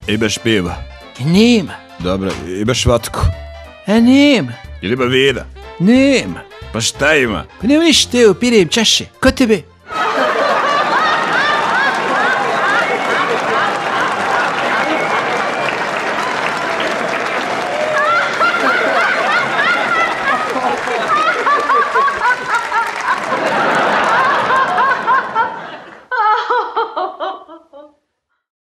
Imaš piva? Nema. Dobro, imaš vatku? Nema. Ili ima vina? Nema. Pa šta ima? Pa nema ništa, evo, pijem čaše. Ko tebe?